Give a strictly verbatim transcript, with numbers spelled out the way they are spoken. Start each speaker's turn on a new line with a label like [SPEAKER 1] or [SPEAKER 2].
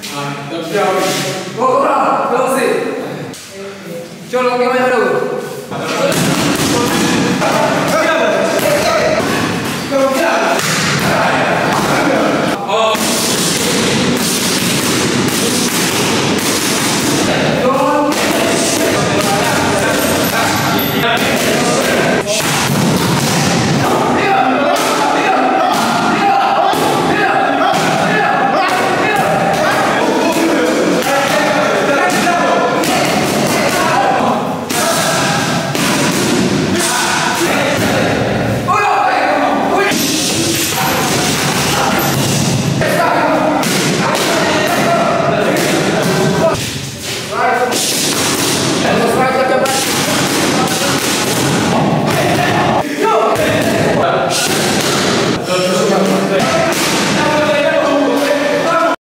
[SPEAKER 1] Ah, dobbiamo. Oh, bravo, così. Ciao, lo che vai a fare?